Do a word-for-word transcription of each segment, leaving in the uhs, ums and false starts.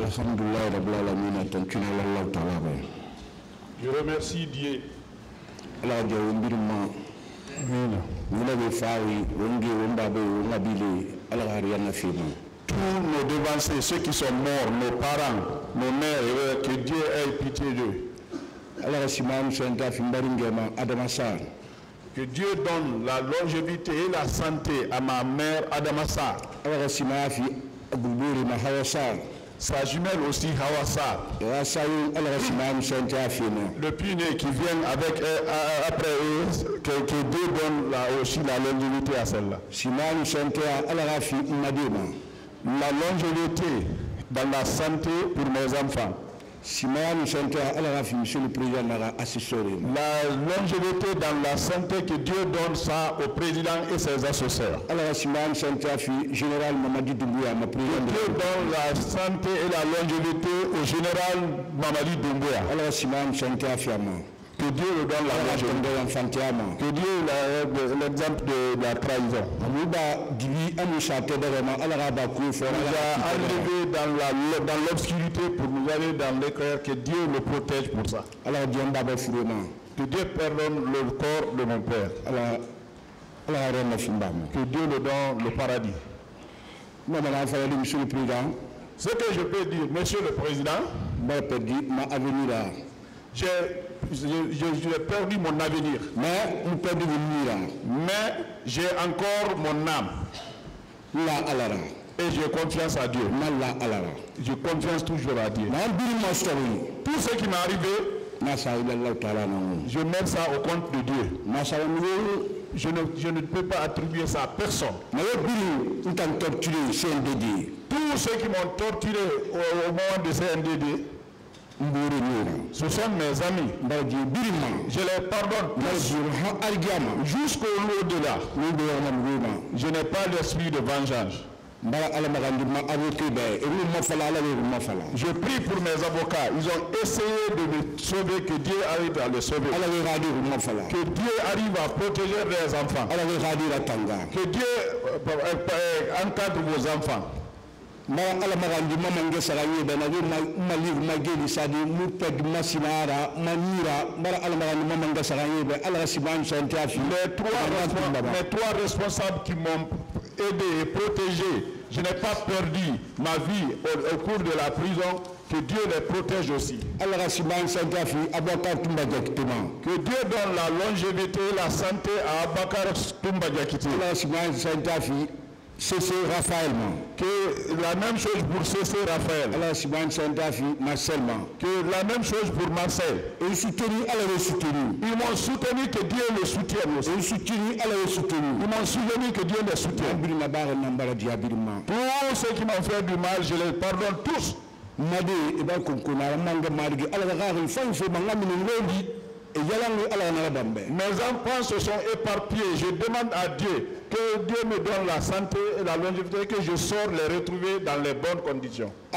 Je remercie Dieu. Tous nos devanciers, ceux qui sont morts, nos parents, nos mères, que Dieu ait pitié d'eux. Que Dieu donne la longévité et la santé à ma mère Adamassa. Sa jumelle aussi Hawassa. Le puné qui vient avec euh, après eux, que, que Dieu donne la, aussi la longévité à celle-là. La longévité dans la santé pour mes enfants. La longévité dans la santé que Dieu donne ça au président et ses assesseurs. Que Dieu donne la santé et la longévité au général Mamadi Doumbouya. Que Dieu lui donne la longévité. Que Dieu l'exemple de la trahison. Nous a enlevé dans l'obscurité pour nous aller dans l'éclair. Que Dieu le protège pour ça. Que Dieu pardonne le corps de mon père. Que Dieu le donne le paradis. Ce que je peux dire, Monsieur le Président, j'ai j'ai perdu mon avenir. Mais, mais j'ai encore mon âme. Et j'ai confiance à Dieu. J'ai confiance toujours à Dieu. Tout ce qui m'est arrivé, je mets ça au compte de Dieu. Je ne, je ne peux pas attribuer ça à personne. Tous ceux qui m'ont torturé au, au moment de C N D D, ce sont mes amis. Je les pardonne jusqu'au-delà. Je n'ai pas l'esprit de vengeance. Je prie pour mes avocats. Ils ont essayé de me sauver, que Dieu arrive à les sauver. Que Dieu arrive à protéger les enfants. Que Dieu encadre vos enfants. Les trois responsables qui m'ont aidé et protégé, je n'ai pas perdu ma vie au, au cours de la prison. Que Dieu les protège aussi. Que Dieu donne la longévité et la santé à Abakar Toumba Diakité. C C Raphaël. Que la même chose pour C C Raphaël. Que la même chose pour Marcel. Ils m'ont soutenu, que Dieu le soutienne aussi. Ils m'ont soutenu, que Dieu les soutienne. Tous ceux qui m'ont fait du mal, je les pardonne tous. Mes enfants se sont éparpillés. Je demande à Dieu que Dieu me donne la santé et la longévité, que je sors les retrouver dans les bonnes conditions. À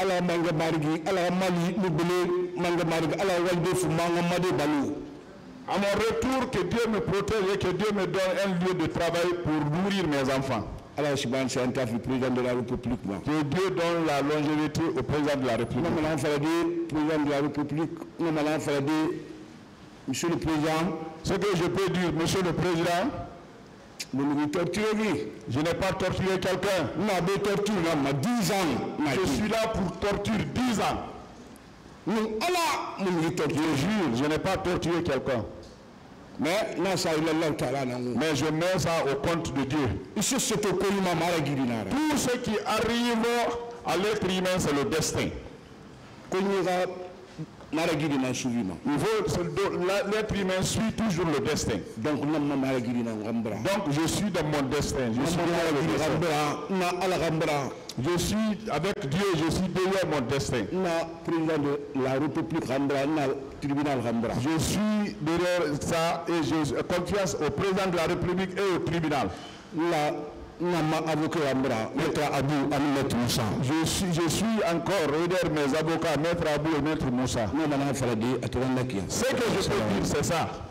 mon retour, que Dieu me protège et que Dieu me donne un lieu de travail pour nourrir mes enfants. Que Dieu donne la longévité au président de la République. Monsieur le Président, ce que je peux dire, Monsieur le Président, je n'ai pas torturé quelqu'un. Je suis là pour torturer dix ans. Je jure, je n'ai pas torturé quelqu'un. Mais, mais je mets ça au compte de Dieu. Tout ce qui arrive à l'être humain, c'est le destin. L'être humain suit toujours le destin. Donc, Donc je suis dans mon destin. Je suis, je suis avec Dieu, je suis derrière mon destin. Je suis derrière ça et j'ai confiance au président de la République et au tribunal. Je suis, je suis encore derrière mes avocats, Maître Abou et Maître Moussa. Ce que je peux dire, c'est ça.